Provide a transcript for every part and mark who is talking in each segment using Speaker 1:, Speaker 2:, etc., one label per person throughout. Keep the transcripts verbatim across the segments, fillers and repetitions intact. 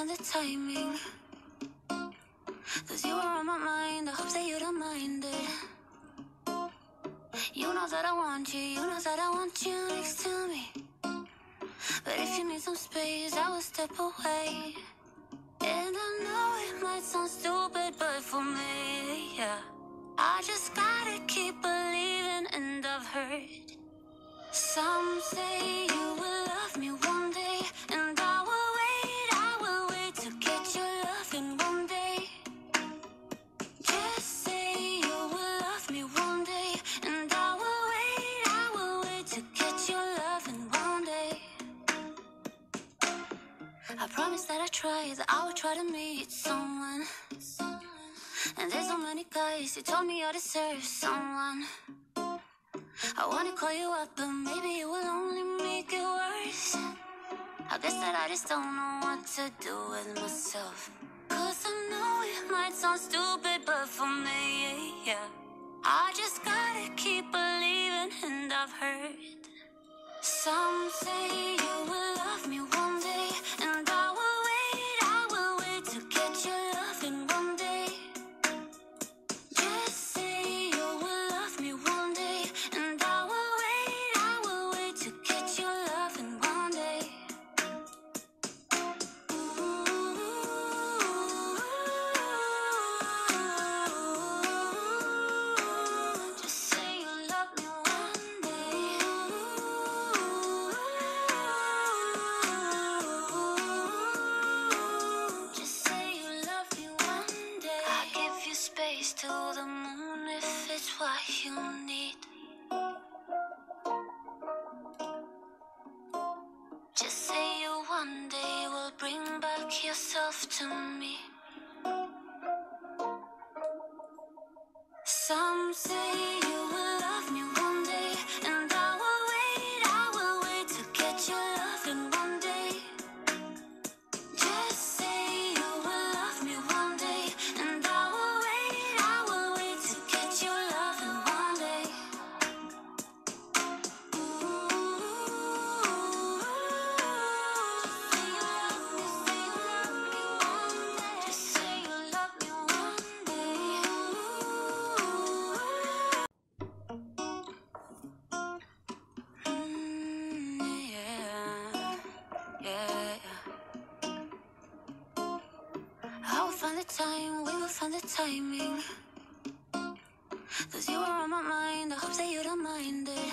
Speaker 1: find the timing, cause you are on my mind. I hope that you don't mind it. You know that I want you, you know that I want you next to me. But if you need some space, I will step away. And I know it might sound stupid, but for me, yeah, I just gotta keep believing. And I've heard some say you will love me one day, and I will wait, I will wait to get your loving one day. Just say you will love me one day, and I will wait, I will wait to get your loving one day. I promise that I try, that I will try to meet someone. And there's so many guys who told me I deserve someone. I wanna call you up, but maybe it will only make it worse. I guess that I just don't know what to do with myself. Cause I know it might sound stupid, but for me, yeah, I just gotta keep believing. And I've heard some say you will love me one day, and I will wait, I will wait to get your loving one day. Just say you will love me one day, and I will wait, I will wait to get your loving one day. Just say you love me one day. Just say you love me one day. I give you space to the moon if it's what you need. Just say you one day will bring back yourself to me. Some say you will love me one day, and I will wait, I will wait to get your loving one day. Just say you will love me one day, and I will wait, I will wait to get your loving one day. Just say you love me one day. Mm, yeah, yeah. I will find the time, we will find the timing, cause you are on my mind. I hope that you don't mind it.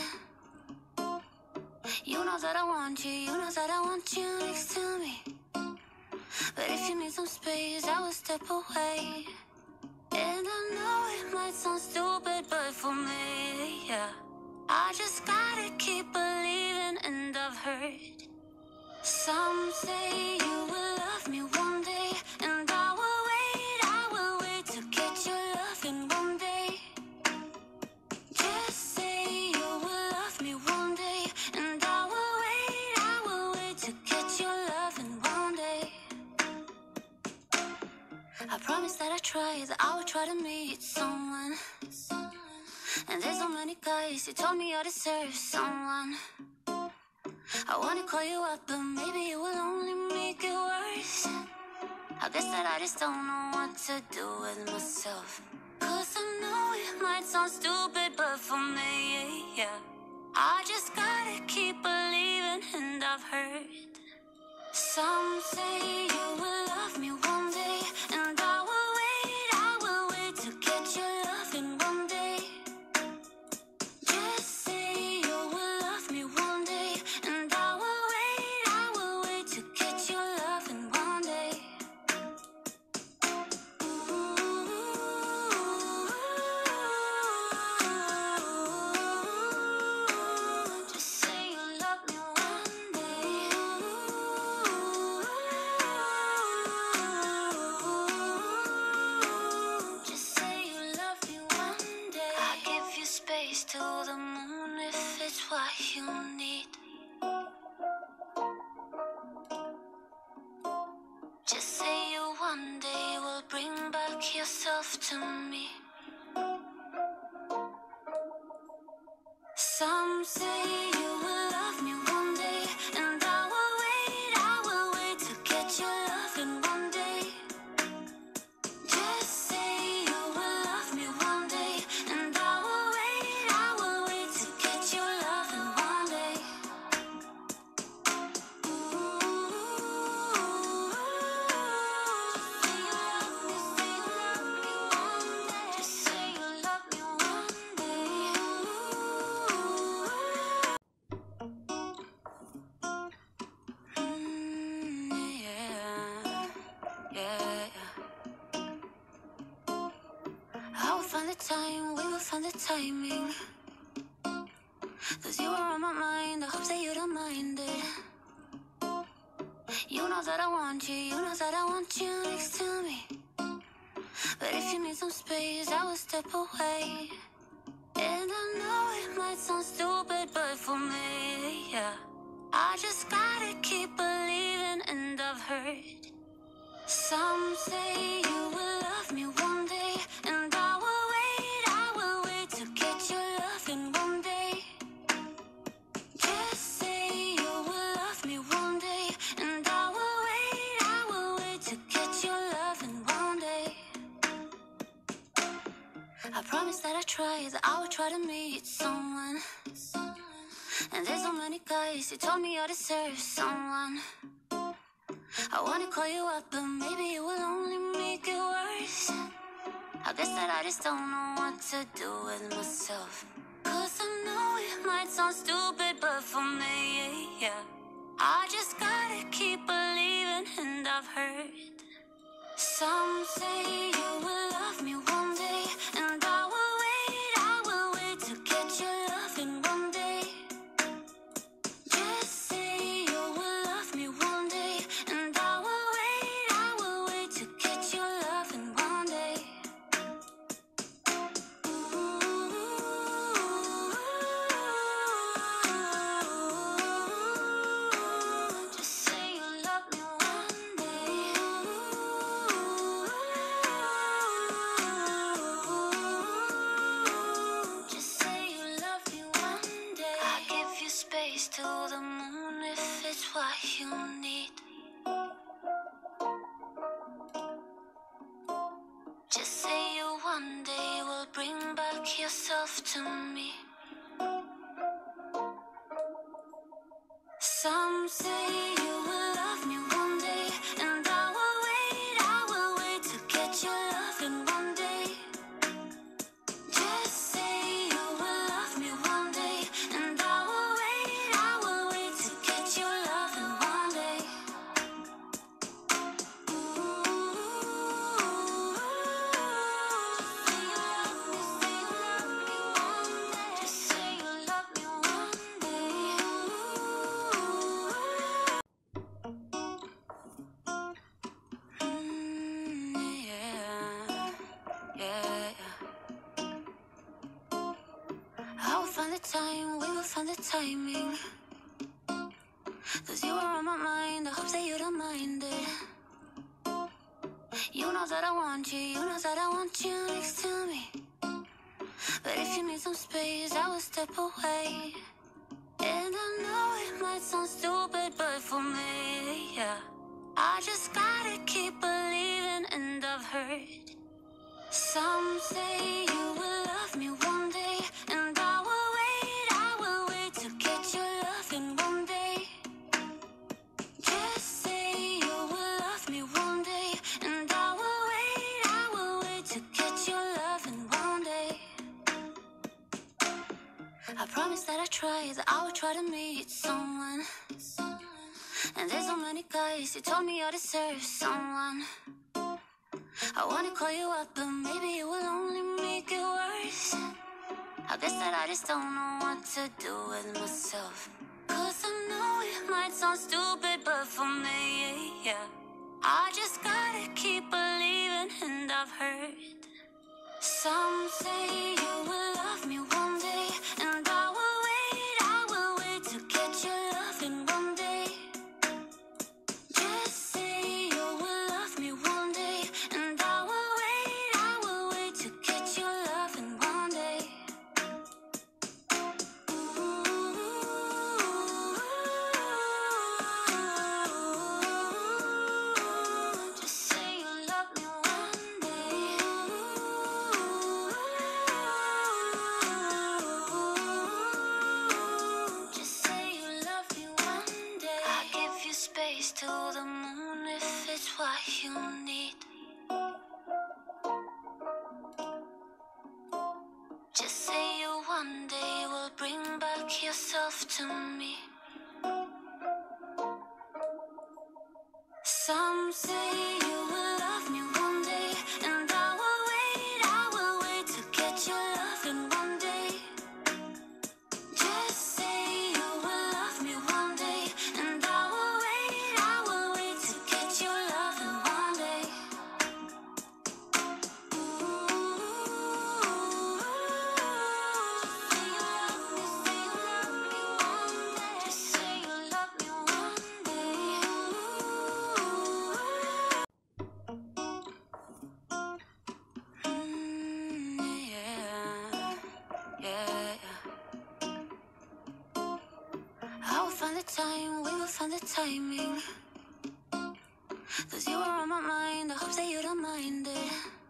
Speaker 1: You know that I want you, you know that I want you next to me. But if you need some space, I will step away. And I know it might sound stupid, but for me, yeah, I just gotta keep believing. And I've heard some say you will love me one day, and I will wait, I will wait to get your loving one day. Just say you will love me one day, and I will wait, I will wait to get your loving one day. I promise that I try, that I will try to meet someone. And there's so many guys who told me I deserve someone. I wanna call you up, but maybe it will only make it worse. I guess that I just don't know what to do with myself. Cause I know it might sound stupid, but for me, yeah, I just gotta keep believing. And I've heard some say you will love me one day, and I will wait, I will wait to get your loving one day. Just say you will love me one day, and I will wait, I will wait to get your loving one day. Just say you love me one day. Just say you love me one day. I give you space to the moon if it's what you need. Just say you one day will bring back yourself to me. Some say you will love me one day, and I will wait, I will wait to get your loving one will find the time, we will find the timing. Cause you are on my mind, I hope that you don't mind it. You know that I want you, you know that I want you next to me. But if you need some space, I will step away. And I know it might sound stupid, but for me, yeah, I just gotta keep believing. And I've heard some say you will love me one day, and I will wait, I will wait to get your love in one day. Just say you will love me one day, and I will wait, I will wait to get your love in one day. I promise that I try, that I will try to meet someone. And there's so many guys who told me I deserve someone. I wanna call you up, but maybe it will only make it worse. I guess that I just don't know what to do with myself. Cause I know it might sound stupid, but for me, yeah, I just gotta keep believing. And I've heard some say you will love me one day, and I will wait, I will wait to get your love in one day. Just say you will love me one day, and I will wait, I will wait to get your love in one day. Just say you love me one day. Just say you love me one day. I give you space to the moon if it's what you need. Just say you one day will bring back yourself to me. Some say you will love me one day, and I will wait, I will wait to get your love in one day. Just say you will love me one day, and I will wait, I will wait to get your love in one day. Just say you love me one day. Mm, yeah, yeah. I will find the time, we will find the timing. Cause you are on my mind, I hope that you don't mind it. You know that I want you, you know that I want you next to me. But if you need some space, I will step away. And I know it might sound stupid, but for me, yeah, I just gotta keep believing. And I've heard some say you will love me one day, and I will wait, I will wait to get your love in one day. Just say you will love me one day, and I will wait, I will wait to get your love in one day. I promise that I try, that I will try to meet someone. And there's so many guys who told me I deserve someone. I wanna call you up, but maybe it will only make it worse. I guess that I just don't know what to do with myself. Cause I know it might sound stupid, but for me, yeah, I just gotta keep believing. And I've heard some say you will love me one day, and I will wait, I will wait to get your love in one day. Just say you will love me one day, and I will wait, I will wait to get your love in one day. Just say you love me one day. Just say you love me one day. I give you space to the moon if it's what you need. Just say you one day will bring back yourself to me. Some say you will love me one day, and I will wait, I will wait to the timing, 'cause you were on my mind. I hope that you don't mind it.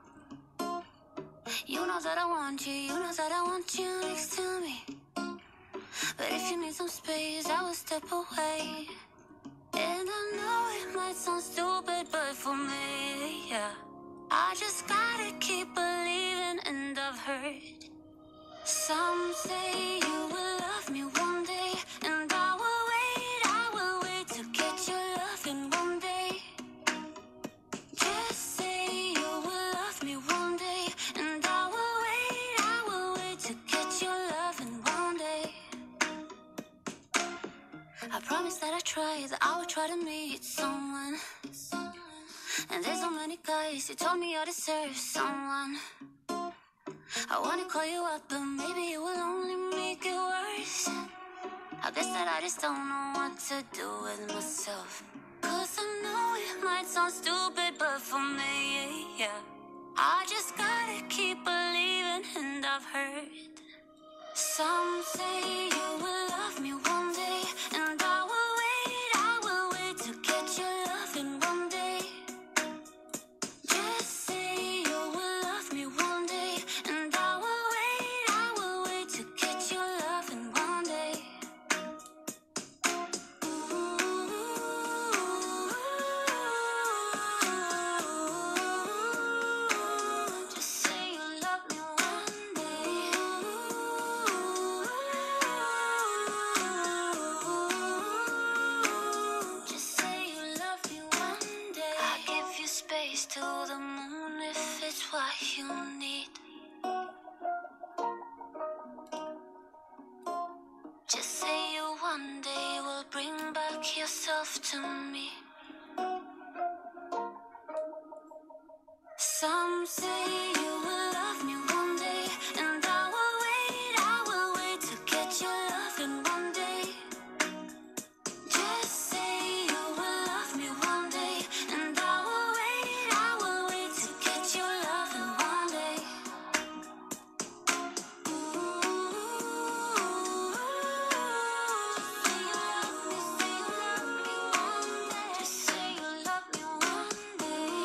Speaker 1: You know that I want you, you know that I want you next to me. But if you need some space, I will step away. And I know it might sound stupid, but for me, yeah, I just gotta keep believing. And I've heard some say you will love me one day, and I will wait, I will wait to get your love in one day. Just say you will love me one day, and I will wait, I will wait to get your love in one day. I promise that I try, that I will try to meet someone. And there's so many guys who told me I deserve someone. I wanna call you up, but maybe it will only make it worse. I guess that I just don't know what to do with myself. 'Cause I know it might sound stupid, but for me, yeah, I just gotta keep believing. And I've heard some say you will love me one day, and I will wait, I will wait to get your love in one day. Just say you will love me one day, and I will wait, I will wait to get your love in one day. Just say you love me one day. Just say you love me one day. I'll give you space to the moon if it's what you need. Just say you one day will bring back yourself to me. Some say you will love me one day, and I will wait, I will wait to get your love in one day. Just say you will love me one day, and I will wait, I will wait to get your love in one day. Just say you love me one day.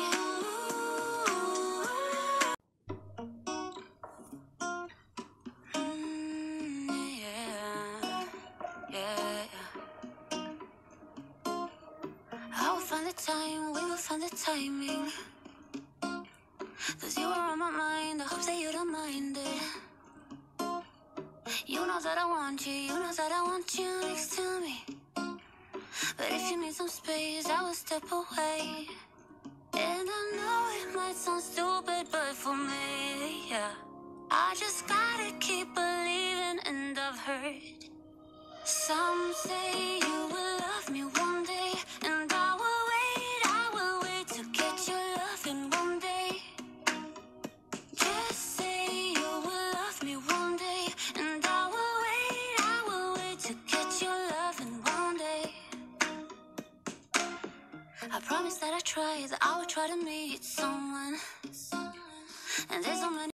Speaker 1: Mm, yeah, yeah. I will find the time, we will find the timing, 'cause you are on my mind. I hope that you don't mind it. You know that I want you, you know that I want you next to me. But if you need some space, I will step away. And I know it might sound stupid, but for me, yeah, I just gotta keep believing. And I've heard some say you will love me one day, and I will wait, I will wait to get your love in one day. Just say you will love me one day, and I will wait, I will wait to get your love in one day. I promise that I try, that I will try to meet someone. And there's so many